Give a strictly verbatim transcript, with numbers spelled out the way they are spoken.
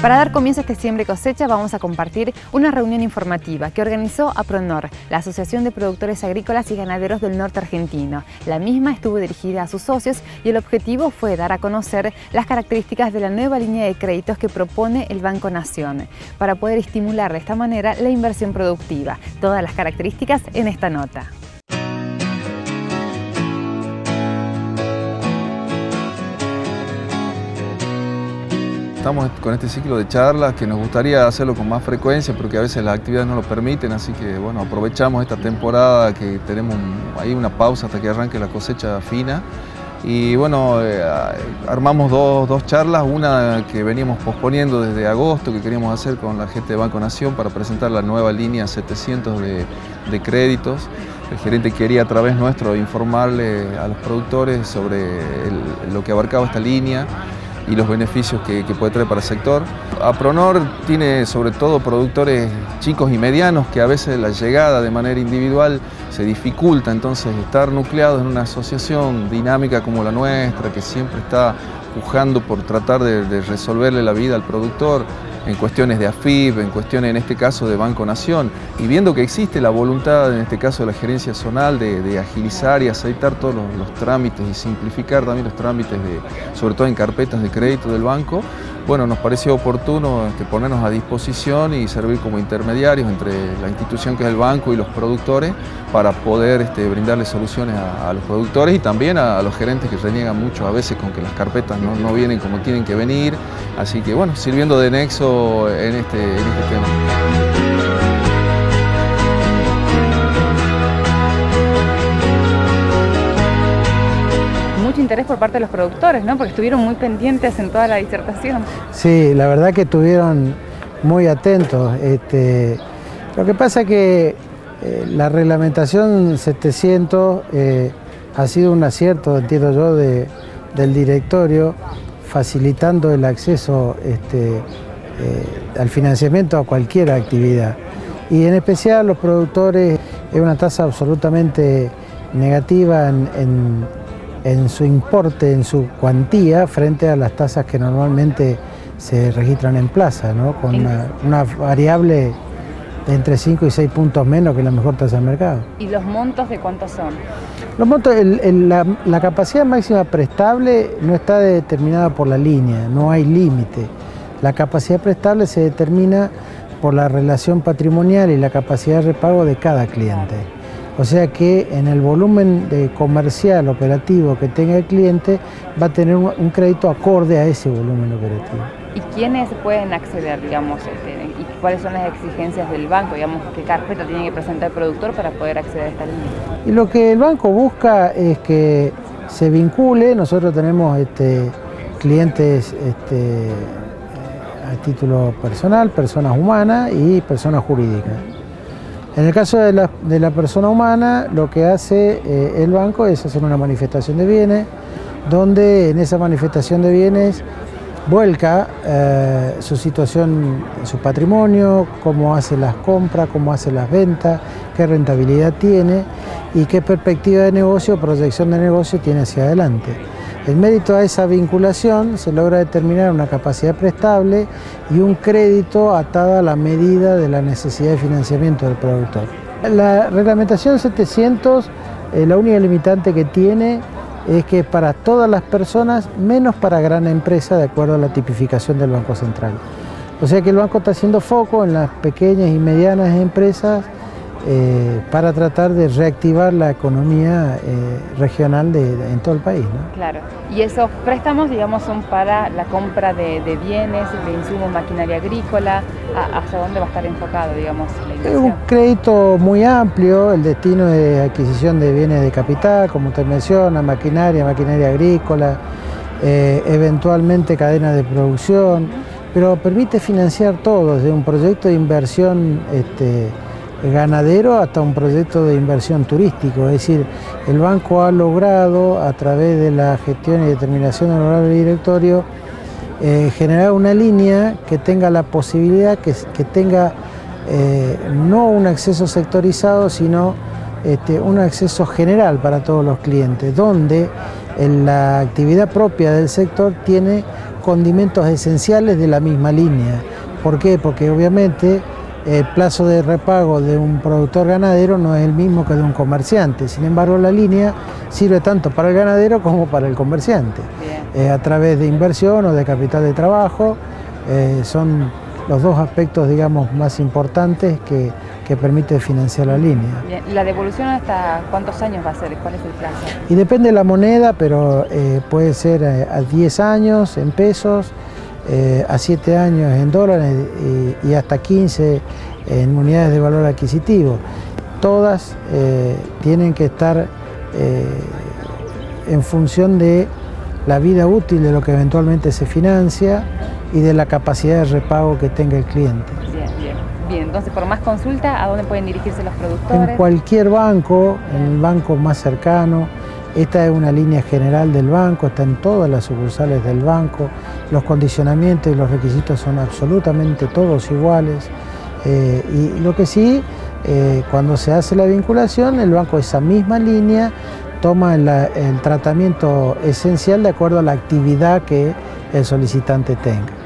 Para dar comienzo a este Siembra y Cosecha vamos a compartir una reunión informativa que organizó APRONOR, la Asociación de Productores Agrícolas y Ganaderos del Norte Argentino. La misma estuvo dirigida a sus socios y el objetivo fue dar a conocer las características de la nueva línea de créditos que propone el Banco Nación, para poder estimular de esta manera la inversión productiva. Todas las características en esta nota. Estamos con este ciclo de charlas que nos gustaría hacerlo con más frecuencia, pero que a veces las actividades no lo permiten, así que bueno, aprovechamos esta temporada que tenemos ahí una pausa hasta que arranque la cosecha fina. Y bueno, eh, armamos dos, dos charlas, una que veníamos posponiendo desde agosto, que queríamos hacer con la gente de Banco Nación para presentar la nueva línea setecientos de, de créditos. El gerente quería a través nuestro informarle a los productores sobre el, lo que abarcaba esta línea y los beneficios que, que puede traer para el sector. APRONOR tiene sobre todo productores chicos y medianos que a veces la llegada de manera individual se dificulta, entonces estar nucleados en una asociación dinámica como la nuestra, que siempre está pujando por tratar de, de resolverle la vida al productor en cuestiones de A F I P, en cuestiones en este caso de Banco Nación, y viendo que existe la voluntad en este caso de la gerencia zonal de, de agilizar y aceitar todos los, los trámites y simplificar también los trámites, de, sobre todo en carpetas de crédito del banco, bueno, nos pareció oportuno este, ponernos a disposición y servir como intermediarios entre la institución que es el banco y los productores para poder este, brindarle soluciones a, a los productores y también a, a los gerentes que reniegan mucho a veces con que las carpetas no, no vienen como tienen que venir. Así que bueno, sirviendo de nexo en este, en este tema. Mucho interés por parte de los productores, ¿no? Porque estuvieron muy pendientes en toda la disertación. Sí, la verdad que estuvieron muy atentos. Este, lo que pasa es que eh, la reglamentación setecientos eh, ha sido un acierto, entiendo yo, de, del directorio, facilitando el acceso este, eh, al financiamiento a cualquier actividad. Y en especial los productores, es una tasa absolutamente negativa en, en en su importe, en su cuantía, frente a las tasas que normalmente se registran en plaza, ¿no? Con una, una variable de entre cinco y seis puntos menos que la mejor tasa del mercado. ¿Y los montos de cuántos son? Los montos, el, el, la, la capacidad máxima prestable no está determinada por la línea, no hay límite. La capacidad prestable se determina por la relación patrimonial y la capacidad de repago de cada cliente. O sea que en el volumen de comercial operativo que tenga el cliente va a tener un, un crédito acorde a ese volumen operativo. ¿Y quiénes pueden acceder, digamos, este, y cuáles son las exigencias del banco, digamos, qué carpeta tiene que presentar el productor para poder acceder a esta línea? Y lo que el banco busca es que se vincule. Nosotros tenemos este, clientes este, a título personal, personas humanas y personas jurídicas. En el caso de la, de la persona humana, lo que hace eh, el banco es hacer una manifestación de bienes, donde en esa manifestación de bienes vuelca eh, su situación, su patrimonio, cómo hace las compras, cómo hace las ventas, qué rentabilidad tiene y qué perspectiva de negocio, proyección de negocio tiene hacia adelante. El mérito a esa vinculación se logra determinar una capacidad prestable y un crédito atado a la medida de la necesidad de financiamiento del productor. La reglamentación setecientos, eh, la única limitante que tiene es que para todas las personas, menos para gran empresa, de acuerdo a la tipificación del Banco Central. O sea que el banco está haciendo foco en las pequeñas y medianas empresas Eh, para tratar de reactivar la economía eh, regional de, de, en todo el país, ¿no? Claro. Y esos préstamos, digamos, son para la compra de, de bienes, de insumos, maquinaria agrícola. ¿A, ¿Hacia dónde va a estar enfocado, digamos, la inversión? Es un crédito muy amplio, el destino de adquisición de bienes de capital, como usted menciona, maquinaria, maquinaria agrícola, eh, eventualmente cadenas de producción, pero permite financiar todo, desde un proyecto de inversión este, ganadero hasta un proyecto de inversión turístico. Es decir, el banco ha logrado, a través de la gestión y determinación honorable del directorio, eh, generar una línea que tenga la posibilidad, que, que tenga eh, no un acceso sectorizado, sino este, un acceso general para todos los clientes, donde en la actividad propia del sector tiene condimentos esenciales de la misma línea. ¿Por qué? Porque obviamente el plazo de repago de un productor ganadero no es el mismo que de un comerciante. Sin embargo, la línea sirve tanto para el ganadero como para el comerciante. Eh, a través de inversión o de capital de trabajo, eh, son los dos aspectos, digamos, más importantes que, que permite financiar la línea. Bien. ¿La devolución hasta cuántos años va a ser? ¿Cuál es el plazo? Y depende de la moneda, pero eh, puede ser a diez años en pesos, eh, a siete años en dólares y, y hasta quince en unidades de valor adquisitivo. Todas eh, tienen que estar eh, en función de la vida útil de lo que eventualmente se financia y de la capacidad de repago que tenga el cliente. Bien, bien. Bien, entonces por más consulta, ¿a dónde pueden dirigirse los productores? En cualquier banco, en el banco más cercano. Esta es una línea general del banco, está en todas las sucursales del banco. Los condicionamientos y los requisitos son absolutamente todos iguales. Eh, y lo que sí, eh, cuando se hace la vinculación, el banco esa misma línea toma el, el tratamiento esencial de acuerdo a la actividad que el solicitante tenga.